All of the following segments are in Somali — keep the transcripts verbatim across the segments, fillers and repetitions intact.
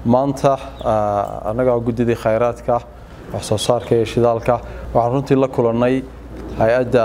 maanta anaga gudidii khayraadka wax soo saarka iyo shidaalka waxaan runtii la kulanay hay'adda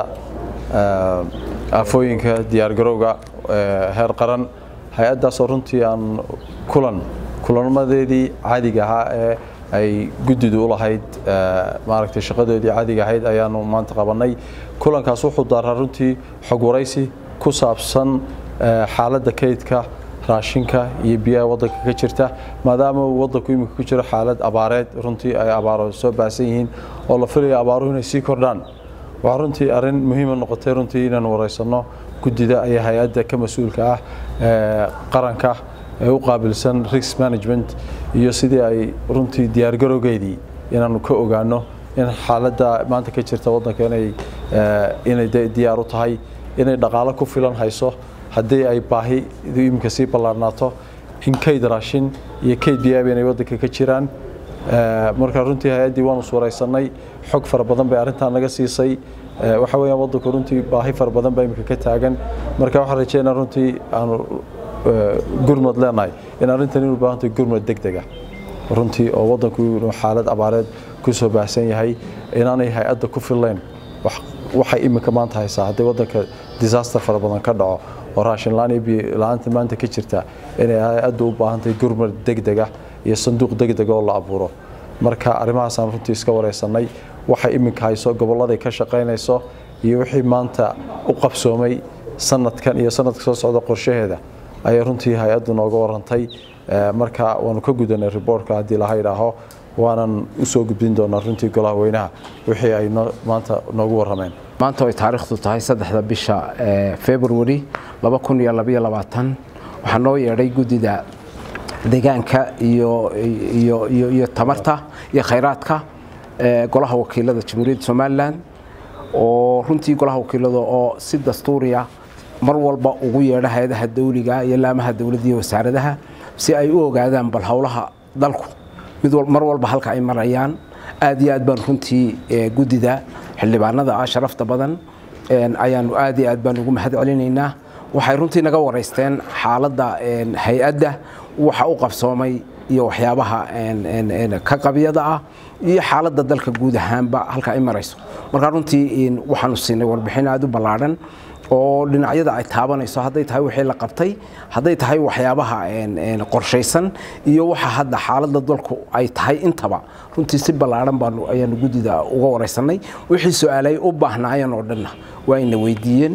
afooyinka diyaar garowga heer qaran hay'addaas oo runtii aan kulan kulanmadeedii caadiga ahaa ee ay gudidu u lahayd maaragtay shaqadoodii caadiga ahayd ayaanu maanta qabanay kulankaas wuxuu daaraa runtii xog waraysi ku saabsan xaaladda kaydka raashinka iyo biyaha waddanka ka jirta maadaama uu waddanku imika ku jiro xaalad abaareed runtii ay abaaro soo baasan yihiin oo la filayo abaaruhu inay sii kordhaan waxaa runtii arrin muhiima noqotay runtii inaan wareysano gudida ayaa hay'adda ka mas-uulka ah qaranka ee u qaabilsan risk management iyo sidii ay runtii diyaar garowgeedii inaanu ka ogaano in xaaladda maanta ka jirta waddanka inay inay diyaar u tahay inay dhaqaale ku filan hayso haddii ay baahi imika sii ballaarnaato in kayd raashin iyo kayd biyaaba inay waddanka ka jiraan marka runtii hay'addii waanu suuraysanay xog fara badan bay arrintan naga siisay waxa weeyaan waddanku runtii baahi fara badan baa imika ka taagan marka waxaan rajeynaa runtii aanu gurmad leenahay in arrintan inuu baahan tahay gurmad degdeg ah runtii oo waddanku inuu xaalad abaareed ku soo baahsan yahay inaanay hay'adda ku fillayn waxay imika maanta haysaa haddii waddanka disaster fara badan ka dhaco oo raashin la'aan iyo biyo la'aanta maanta ka jirta inay hay'addu u baahan tahay gurmad degdeg ah iyo sanduuq degdeg oo la abuuro marka arrimahaasaan runtii iska wareysanay waxay imika hayso gobolladay ka shaqaynayso iyo wixii maanta u qabsoomay sanadkan iyo sanadka soo socda qorshaheeda ayay runtii hay'addu nooga warantay marka waanu ka gudanay reportka haddii laha idhaaho waanan u soo gudbin doonaa runtii golaha weynaha wixii ay maanta noogu warrameen maanta ay taariikhdu tahay saddexda bisha February laba kun iyo laba iyo labaatan waxaa noo yeedhay gudida deegaanka iyo iyo iyo tamarta iyo khayraadka golaha wakiilada Jamhuuriyadda Soomaaliland oo runtii golaha wakiilada oo si dastuuriya mar walba ugu yeedha hay'adaha dawliga iyo laamaha dawladda iyo wasaaradaha si ay u ogaadaan bal hawlaha dalku mid mar walba halka ay marayaan aad iyo aad baan runtii gudida xildhibaanada ah sharafta badan ayaanu aad iyo aad baan ugu mahad celinaynaa waxay runtii naga wareysteen xaaladda hay'adda waxa u qabsoomay iyo waxyaabaha ka qabiyada ah iyo xaaladda dalka guud ahaanba halka ay marayso marka runtii waxaanu siinay warbixin aad u ballaaran oo dhinacyada ay taabanayso haday tahay wixii la qabtay haday tahay waxyaabaha qorsheysan iyo waxa hadda xaaladda dalku ay tahay intaba runtii si ballaaran baan ayaan gudida uga wareysanay wixii su'aalay u baahnaayeen oo dhan waa in weydiiyeen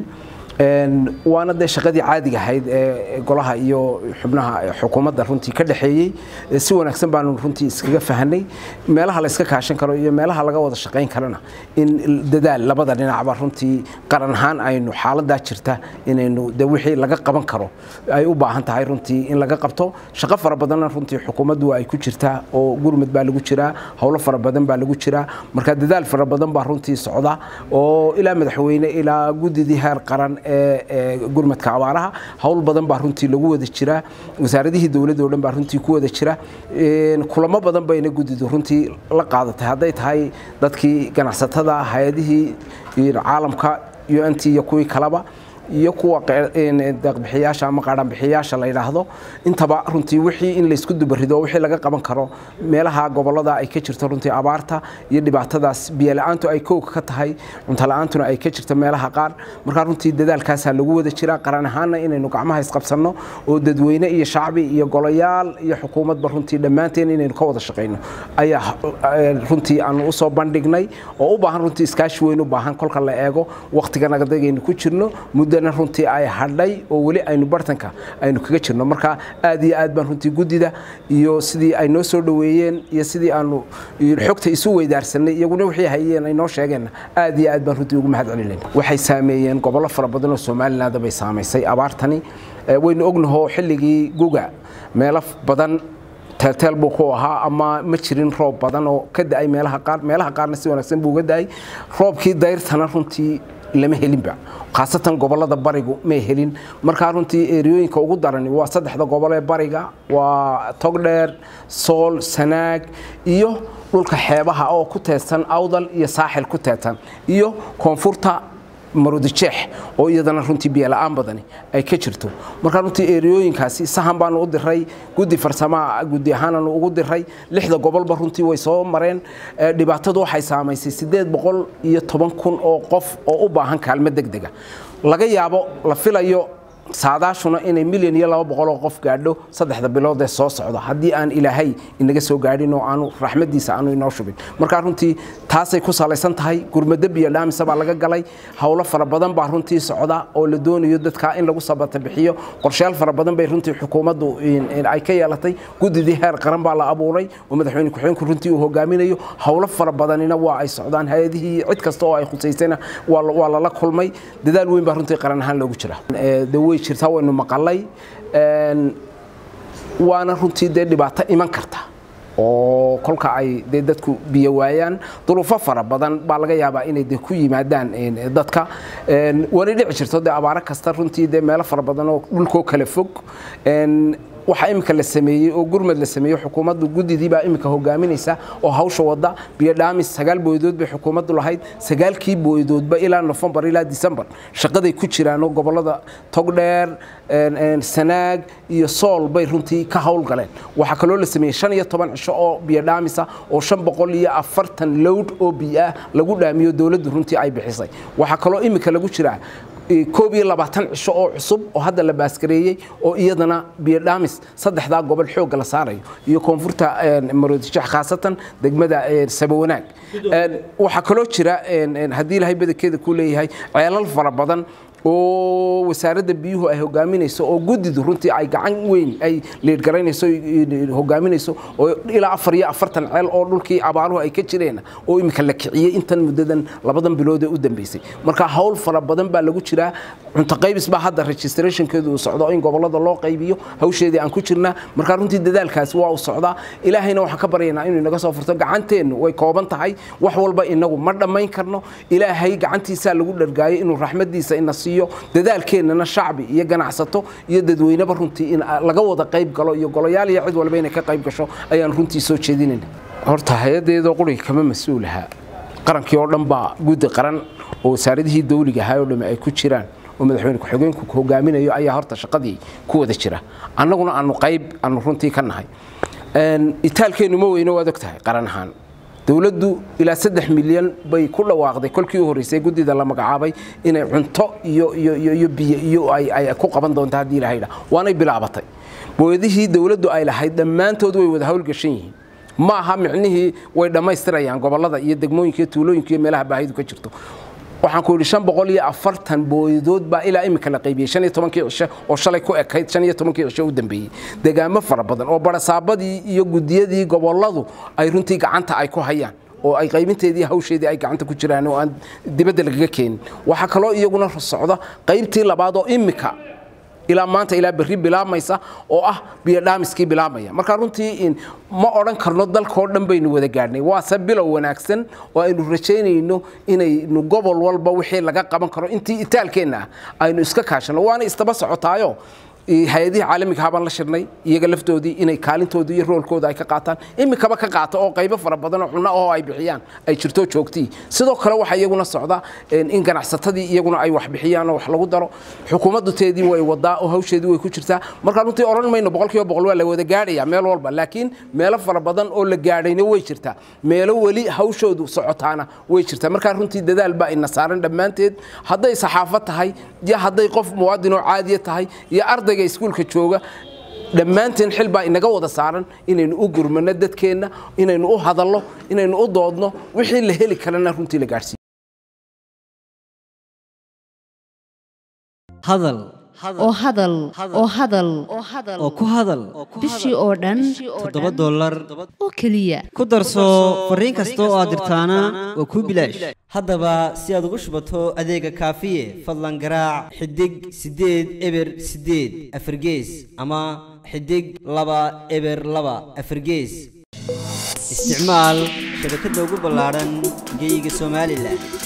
waana de shaqadii caadiga ahayd ee golaha iyo xubnaha xukuumadda runtii ka dhaxeeyay si wanaagsan baan runtii iskaga fahanay meelaha la iska kaashan karo iyo meelaha laga wada shaqeyn karana in dadaal labada dhinacba runtii qaran ahaan aynu xaaladda jirta inaynu de wixii laga qaban karo ay u baahan tahay runtii in laga qabto shaqo fara badan runtii xukuumaddu ay ku jirtaa oo gurmad baa lagu jiraa hawlo fara badan baa lagu jiraa marka dadaal fara badan baa runtii socda oo ilaa madaxweyne ilaa gudidii heer qaran gurmadka abaaraha hawl badan baa runtii lagu wada jira wasaaradihii dawladda oo dhan baa runtii ku wada jira kulamo badan bayna gudidu runtii la qaadatay haday tahay dadkii ganacsatada hay'adihii caalamka U N T iyo kuwii kalaba iyo kuwa deeq-bixiyaasha ama qaran-bixiyaasha la yiraahdo intaba runtii wixii in la isku dubarido wixii laga qaban karo meelaha gobolada ay ka jirto runtii abaarta iyo dhibaatadaas biyo la'aantu ay koob ka tahay cunto la'aantuna ay ka jirto meelaha qaar marka runtii dadaalkaas lagu wada jira qaran ahaana inaynu gacmaha isqabsano oo dadweyne iyo shacbi iyo golayaal iyo xukuumadba runtii dhamaanteen inaynu ka wada shaqeyno ayaa runtii aan u soo bandhignay oo u baahan runtii iskaashi weyn u baahan kolka la eego waqtiga naga dagaynu ku jirno mudana runtii ay hadhay oo wali aynu bartanka aynu kaga jirno marka aad iyo aad baan runtii gudida iyo sidii ay noo soo dhaweeyeen iyo sidii aanu xogta isu weydaarsanay iyaguna wixii hayeen ay noo sheegeen aad iyo aad baan runtii ugu mahad celinay waxay saameeyeen gobollo fara badan oo Soomaaliland bay saameysay abaartani waynu ognahay xilligii guga meelo badan تلتل بوكوها أما مشرين روب بدن أو كده أي ملها قار ملها قار نسي ونكسب بوجد أي روب كي داير تنارنتي لما هلين بع خاصة قبل هذا بارجو ما هلين مركارنتي ريوين كوجود دارني وصدق هذا قبل بارجا وتقدر صول سناك إيوه لولك حيبها أو كتيسن أوضل يساحل كتيسن إيوه كونفورتا maroodijeex oo iyadana runtii biyo la'aan badani ay ka jirto marka runtii eeriyooyinkaasi sahan baan u diray guddi farsamo guddi ahaan ugu diray lixda gobolba runtii way soo mareen dhibaatadu waxay saameysay sideed boqol iyo toban kun oo qof oo u baahan kaalmo degdeg ah laga yaabo la filayo saadaashuna inay milyan iyo laba boqol oo qof gaadho saddexda bilood ee soo socda haddii aan ilaahay inaga soo gaadhin oo aanu raxmadiisa aanu inoo shubin marka runtii taasay ku salaysan tahay gurmada biyo dhaamisa baa laga galay hawlo fara badan baa runtii socda oo la doonayo dadka in lagu sabata bixiyo qorshayaal fara badan bay runtii xukuumaddu ay ka yeelatay gudidii heer qaran baa la abuuray oo madaxweyne ku-xigeenku runtii uu hogaaminayo hawlo fara badanina waa ay socdaan hay'adihii cid kasta oo ay khusaysana waa lala kulmay dadaal weyn baa runtii qaran ahaan loogu jira jirta waynu maqalay een waana runtii de dhibaato iman karta oo kolka ay de dadku biyo waayaan duruufo fara badan baa laga yaabaa inay de ku yimaadaan dadka een wali dhici jirto de abaara kasta runtii de meelo fara badan oo dhulkoo kala fog een waxa imika la sameeyay oo gurmad la sameeyay xukuumaddu gudidii baa imika hogaaminaysa oo hawsha wada biyo dhaamis sagaal booydood bay xukuumaddu lahayd sagaalkii booydoodba ilaa November ilaa December shaqaday ku jiraan oo gobolada Togdheer een Sanaag iyo Sool bay runtii ka hawl galeen waxa kaloo la sameeyay shan iyo toban cisho oo biyo dhaamisa oo shan boqol iyo afartan load oo biyo lagu dhaamiyo dawladdu runtii ay bixisay waxa kaloo imika lagu jiraa koob iyo labaatan cisho oo cusub oo hadda la baaskareeyay oo iyadana biyo dhaamis saddexda gobol xoog la saarayo iyo koonfurta maroodijeex khaasatan degmada Sabawanaag waxa kaloo jira hadii ilaahay badakeeda ku leeyahay ceelal fara badan oo wasaaradda biyuhu ay hogaaminayso oo gudidu runtii ay gacan weyn ay leed garanayso hogaaminayso oo ilaa afar iyo afartan ceel oo dhulkii abaaruhu ay ka jireen oo imika la kiciyay intan muddadan labadan bilood ee u dambeysay marka hawl fara badan baa lagu jiraa cunto qaybis baa hadda registrationkeedu uu socdo in gobolada loo qaybiyo hawsheedii aan ku jirnaa marka runtii dadaalkaas waa u socdaa ilaahayna waxa ka baryaynaa inuu naga soo furto gacanteenu way kooban tahay wax walba inagu ma dhamayn karno ilaahay gacantiisa lagu dhargaayo inuu raxmadiisa ina siiyo dadaalkeenana shacbi iyo ganacsato iyo dadweynaha runtii in laga wada qayb galo iyo golayaal iyo cid walba inay ka qayb gasho ayaan runtii soo jeedinayna horta hay'adeedo qoriga kama mas'uulaha qarankii oo dhan baa guddi qaran oo wasaaradihii dawliga ahaa oo dhamay ay ku jiraan oo madaxweyne ku-xigeenku hogaaminayo ayaa horta shaqadii ku wada jira annaguna aanu qayb aanu runtii ka nahay een itaalkeenu ma weyno wada ogtahay qaran ahaan dawladdu ilaa saddex milyan bay ku dhawaaqday kolkii u horeysay gudida la magacaabay inay cunto iyo iyo iyo biyo iyo ay ay ku qaban doonto hadii la hayda waanay bilaabatay booyadihii dawladdu ay lahayd dhamaantood way wada hawl gashan yihiin ma aha micnihii way dhamaystirayaan gobolada iyo degmooyinka iyo tuulooyinka iyo meelaha baahidu ka jirto waxaan ku yiri shan boqol iyo afartan booydood baa ilaa imika la qaybiyay shan iyo tobankii cisho oo shalay ku ekayd shan iyo tobankii cisho u dambeeyay deegaamo fara badan oo barasaabadii iyo gudiyadii goboladu ay runtii gacanta ay ku hayaan oo ay qaybinteedii hawsheedii ay gacanta ku jiraan oo aan dibadda laga keenin waxa kaloo iyaguna socda qaybtii labaad oo imika ilaa maanta ilaa berri bilaabmaysa oo ah biyo dhaamiskii bilaabmaya marka runtii in ma oran karno dalkoo dhan baynu wada gaadhnay waa sabilow wanaagsan oo aynu rajaynayno inaynu gobol walba wixii laga qaban karo intii itaalkeena aynu iska kaashano waana istaba socotaayo hay'adaha caalamiga ah baan la shirnay iyaga laftoodii inay kaalintoodii iyo roolkooda ay ka qaataan imikaba ka qaato oo qaybo fara badan oo cunno oo ay bixiyaan ay jirto joogtii sidoo kale waxa iyaguna socda in ganacsatadii iyaguna ay wax bixiyaan oo wax lagu daro xukuumaddu teedii way wadaa oo hawsheedii way ku jirtaa marka runtii oran mayno boqolkiiba boqol waa la wada gaadhaya meel walba laakiin meelo fara badan oo la gaadhayna way jirtaa meelo wali hawshoodu socotaana way jirtaa marka runtii dadaal baa ina saaran dhamaanteed haday saxaafad tahay iyo haday qof muwaadin oo caadi tahay iyo arday iskuulka jooga dhamaanteen xil baa inaga wada saaran inaynu u gurmano dadkeena inaynu u hadallo inaynu u doodno wixii la heli karana runtii la gaarsiiyo hadal oo hadal oo hadal oo ku hadal bishii oo dhan toddoba dollar oo kaliya ku darso fariin kasta oo aad dirtaana waa ku bilaash haddaba si aad ugu shubato adeega kaafiye fadlan garaac xidig sideed eber sideed afargees ama xidig laba eber laba afargees isticmaal shabakadda ugu ballaaran geyga Soomaaliland.